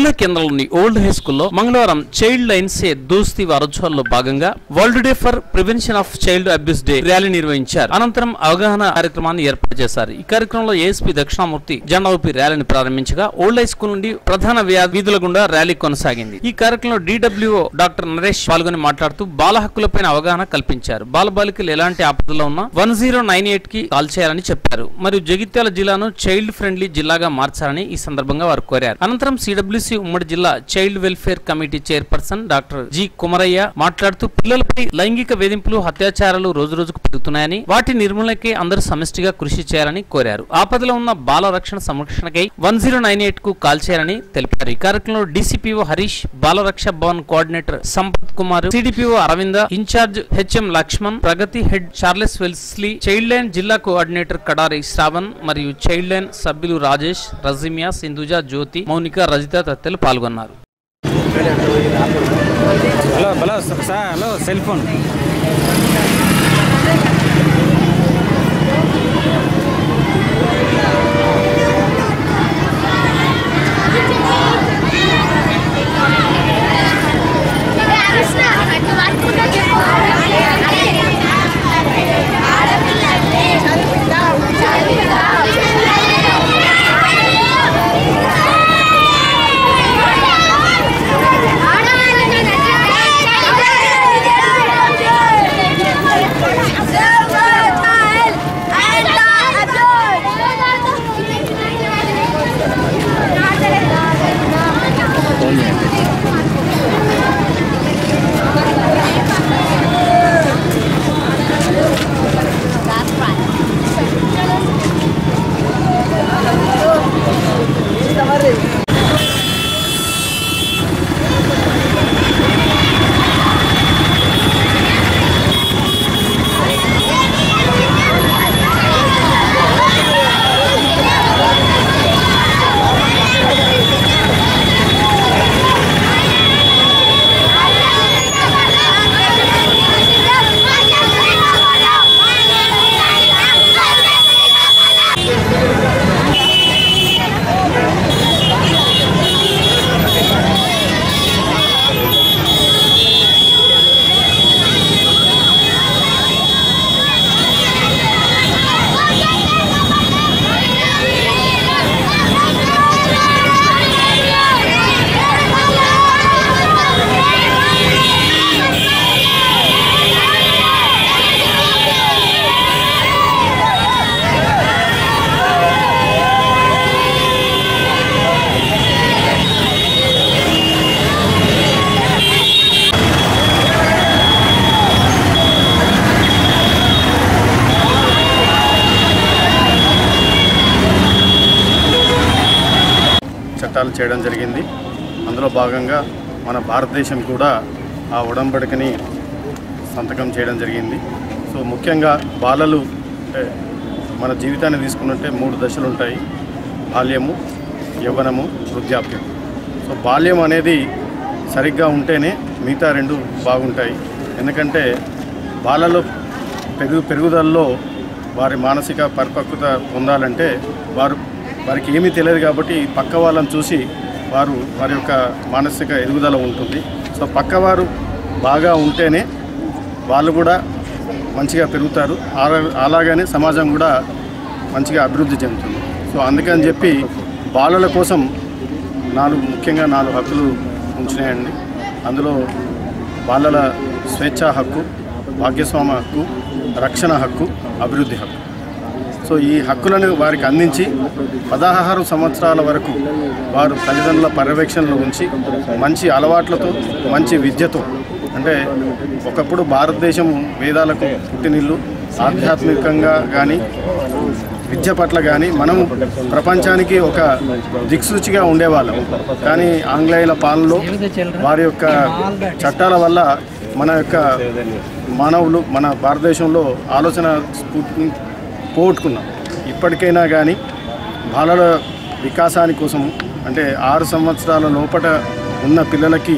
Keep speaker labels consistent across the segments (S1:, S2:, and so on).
S1: జిల్లా కేంద్రంలోని old high స్కూల్లో మంగళవారం చైల్డ్ లైన్స్ ఏ దోస్తీ వారోత్సవాల్లో భాగంగా world day for prevention of child abuse day rally నిర్వహించారు. అనంతరం అవగాహన కార్యక్రమాన్ని ఏర్పాటు చేశారు. ఈ కార్యక్రమంలో ఏఎస్పీ దక్షిణామూర్తి జెండా ఊపి ర్యాలీని ప్రారంభించగా ఓల్డ్ హై స్కూల్ నుండి ప్రధాన వీధుల గుండా ర్యాలీ కొనసాగింది. ఈ కార్యక్రమంలో DWO డాక్టర్ నరేష్ పాల్గొని మాట్లాడుతూ బాల హక్కులపైన అవగాహన కల్పించారు. బాలబాలికలు ఎలాంటి ఆపదలో ఉన్నా 1098 కి కాల్ చేయాలని చెప్పారు. మరియు జగిత్యాల జిల్లాను చైల్డ్ ఫ్రెండ్లీ జిల్లాగా మార్చాలని ఈ సందర్భంగా వారు కోరారు. అనంతరం CWC ఉమ్మడి జిల్లా child welfare committee chairperson doctor G Kumaraiah మాట్లాడుతూ పిల్లలపై లైంగిక వేధింపులు, అత్యాచారాలు రోజురోజుకు పెరుగుతున్నాయని, వాటి నిర్మూలనకే అందరూ సమిష్టిగా కృషి చేయాలని కోరారు. ఆపదలో ఉన్న బాల రక్షణ సంరక్షణకై 1098 కు కాల్ చేయాలని తెలిపారు. ఈ కార్యక్రమంలో DCPO Harish, Balaraksha Bhavan coordinator Sampath Kumar, CDPO Aravinda, in charge HM Laxman, Pragathi head Charles Wellesley, child line జిల్లా కోఆర్డినేటర్ కడారి శ్రావణ్ మరియు చైల్డ్ లైన్ సభ్యులు రాజేష్, రజిమియా, సింధుజ, జ్యోతి, మౌనిక, రజిత తదితరులు పాల్గొన్నారు.
S2: హలో సెల్ ఫోన్
S3: చట్టాలు చేయడం జరిగింది. అందులో భాగంగా మన భారతదేశం కూడా ఆ ఉడంబడికని సంతకం చేయడం జరిగింది. సో ముఖ్యంగా బాలలు మన జీవితాన్ని తీసుకున్నట్టే 3 దశలు ఉంటాయి: బాల్యము, యవ్వనము, వృద్ధాప్యం. సో బాల్యం అనేది సరిగ్గా ఉంటేనే మిగతా 2 బాగుంటాయి. ఎందుకంటే బాలలు పెరుగుదలలో వారి మానసిక పరిపక్వత పొందాలంటే వారికి ఏమీ తెలియదు కాబట్టి పక్క వాళ్ళని చూసి వారి యొక్క మానసిక ఎదుగుదల ఉంటుంది. సో పక్కవారు బాగా ఉంటేనే వాళ్ళు కూడా మంచిగా పెరుగుతారు. అలాగనే సమాజం కూడా మంచిగా అభివృద్ధి చెందుతుంది. సో అందుకని చెప్పి బాలల కోసం ముఖ్యంగా 4 హక్కులు ఉంచినాయండి. అందులో బాలల స్వేచ్ఛా హక్కు, భాగ్యస్వామ్య హక్కు, రక్షణ హక్కు, అభివృద్ధి హక్కు. సో ఈ హక్కులను వారికి అందించి 16 సంవత్సరాల వరకు వారు తల్లిదండ్రుల పర్యవేక్షణలో ఉంచి మంచి అలవాట్లతో, మంచి విద్యతో, అంటే ఒకప్పుడు భారతదేశం వేదాలకు పుట్టినిల్లు, ఆధ్యాత్మికంగా కానీ విద్య పట్ల కానీ మనం ప్రపంచానికి ఒక దిక్సూచిగా ఉండేవాళ్ళం. కానీ ఆంగ్లేయుల పాలనలో వారి యొక్క చట్టాల వల్ల మన యొక్క మానవులు మన భారతదేశంలో ఆలోచన స్ఫూర్తిని పోగొట్టుకున్నాం. ఇప్పటికైనా కానీ బాలల వికాసాని కోసం, అంటే 6 సంవత్సరాల లోపల ఉన్న పిల్లలకి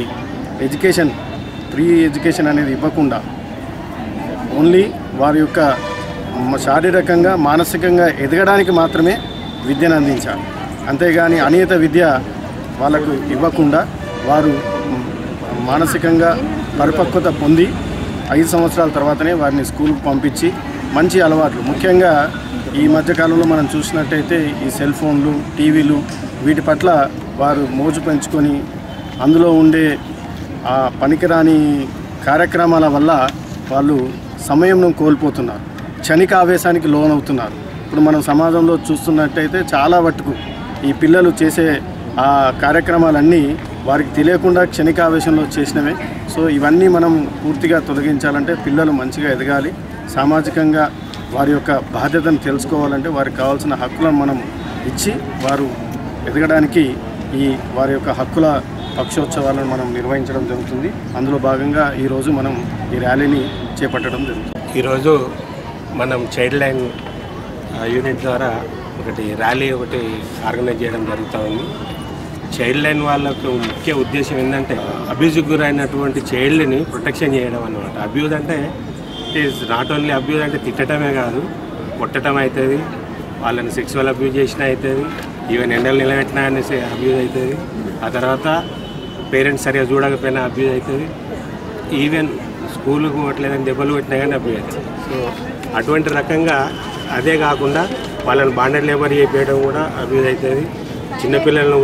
S3: ప్రీ ఎడ్యుకేషన్ అనేది ఇవ్వకుండా ఓన్లీ వారి యొక్క శారీరకంగా, మానసికంగా ఎదగడానికి మాత్రమే విద్యను అందించాలి. అంతేగాని అనియత విద్య వాళ్ళకు ఇవ్వకుండా వారు మానసికంగా పరిపక్వత పొంది 5 సంవత్సరాల తర్వాతనే వారిని స్కూల్కి పంపించి మంచి అలవాట్లు, ముఖ్యంగా ఈ మధ్యకాలంలో మనం చూసినట్టయితే ఈ సెల్ ఫోన్లు, టీవీలు వీటి పట్ల వారు మోజు పెంచుకొని అందులో ఉండే ఆ పనికిరాని కార్యక్రమాల వల్ల వాళ్ళు సమయంను కోల్పోతున్నారు, క్షణిక ఆవేశానికి లోనవుతున్నారు. ఇప్పుడు మనం సమాజంలో చూస్తున్నట్టయితే చాలా మట్టుకు ఈ పిల్లలు చేసే ఆ కార్యక్రమాలన్నీ వారికి తెలియకుండా క్షణికావేశంలో చేసినవే. సో ఇవన్నీ మనం పూర్తిగా తొలగించాలంటే పిల్లలు మంచిగా ఎదగాలి, సామాజికంగా వారి యొక్క బాధ్యతను తెలుసుకోవాలంటే వారికి కావాల్సిన హక్కులను మనం ఇచ్చి వారు ఎదగడానికి ఈ వారి యొక్క హక్కుల పక్షోత్సవాలను మనం నిర్వహించడం జరుగుతుంది. అందులో భాగంగా ఈరోజు మనం ఈ ర్యాలీని చేపట్టడం జరుగుతుంది.
S4: ఈరోజు మనం చైల్డ్ లైన్ యూనిట్ ద్వారా ర్యాలీ ఆర్గనైజ్ చేయడం జరుగుతూ ఉంది. చైల్డ్ లైన్ వాళ్ళకు ముఖ్య ఉద్దేశం ఏంటంటే అబ్యూజ్కి గురైనటువంటి చైల్డ్ని ప్రొటెక్షన్ చేయడం అన్నమాట. అబ్యూజ్ అంటే it is not only abuse అంటే తిట్టడమే కాదు, కొట్టడం అవుతుంది, వాళ్ళని సెక్సువల్ అబ్యూజ్ చేసినా అవుతుంది, ఈవెన్ ఎండలు నిలబెట్టినా అనేసి అబ్యూజ్ అవుతుంది, ఆ తర్వాత పేరెంట్స్ సరిగా చూడకపోయినా అబ్యూజ్ అవుతుంది, ఈవెన్ స్కూల్కి పోవట్లేదని దెబ్బలు కొట్టినా కానీ అబ్యూజ్ అవుతుంది. సో అటువంటి రకంగా అదే కాకుండా వాళ్ళని బాండెడ్ లేబర్ చేయడం కూడా అబ్యూజ్ అవుతుంది. చిన్నపిల్లలను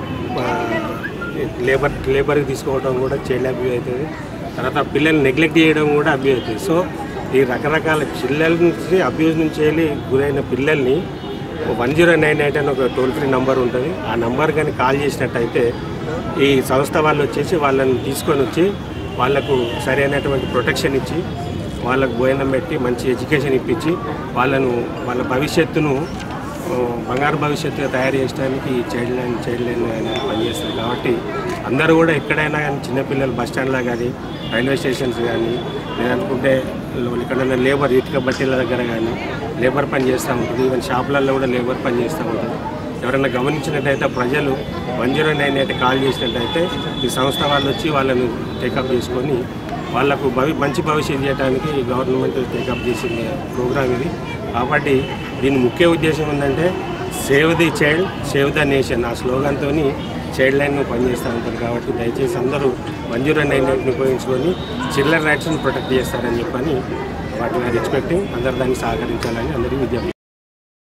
S4: లేబర్కి తీసుకోవడం కూడా చైల్డ్ అబ్యూజ్ అవుతుంది. తర్వాత పిల్లల్ని నెగ్లెక్ట్ చేయడం కూడా అబ్యూజ్ అవుతుంది. సో ఈ రకరకాల పిల్లల నుంచి అబ్యూజ్ నుంచి వెళ్ళి గురైన పిల్లల్ని 1098 అని ఒక టోల్ ఫ్రీ నెంబర్ ఉంటుంది. ఆ నెంబర్ కానీ కాల్ చేసినట్టయితే ఈ సంస్థ వాళ్ళు వచ్చేసి వాళ్ళని తీసుకొని వచ్చి వాళ్లకు సరైనటువంటి ప్రొటెక్షన్ ఇచ్చి వాళ్ళకు భోజనం పెట్టి మంచి ఎడ్యుకేషన్ ఇప్పించి వాళ్ళ భవిష్యత్తును బంగారు భవిష్యత్తుగా తయారు చేయడానికి చైల్డ్ లైన్ పనిచేస్తారు. కాబట్టి అందరూ కూడా ఎక్కడైనా కానీ చిన్నపిల్లలు బస్ స్టాండ్లో కానీ రైల్వే స్టేషన్స్ కానీ లేదనుకుంటే ఎక్కడైనా లేబర్ ఇటుక బట్టీల దగ్గర కానీ లేబర్ పని చేస్తూ ఉంటుంది. ఈవెన్ షాపులలో కూడా లేబర్ పని చేస్తూ ఉంటుంది. ఎవరైనా గమనించినట్టయితే ప్రజలు 1098 కాల్ చేసినట్టయితే ఈ సంస్థ వాళ్ళు వచ్చి వాళ్ళని టేకప్ చేసుకొని వాళ్లకు మంచి భవిష్యత్తు చేయడానికి గవర్నమెంట్ టేకప్ చేసిన ప్రోగ్రామ్ ఇది. కాబట్టి దీని ముఖ్య ఉద్దేశం ఏంటంటే save the child, save the nation. ఆ స్లోగన్తో చైల్డ్ లైన్ పనిచేస్తూ ఉంటారు. కాబట్టి దయచేసి అందరూ 1098ని ఉపయోగించుకొని చిల్డ్రన్ రైట్స్ని ప్రొటెక్ట్ చేస్తారని చెప్పని వాటి ఎక్స్పెక్టింగ్ అందరూ దాన్ని సహకరించాలని అందరికీ విజ్ఞప్తి.